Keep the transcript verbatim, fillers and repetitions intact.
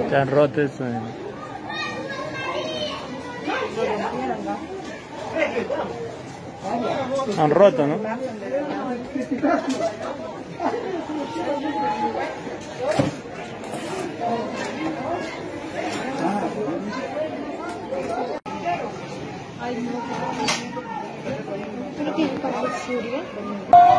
Ya han roto eso. eh. Han roto, ¿no? Pero tiene para el sur, ¿eh?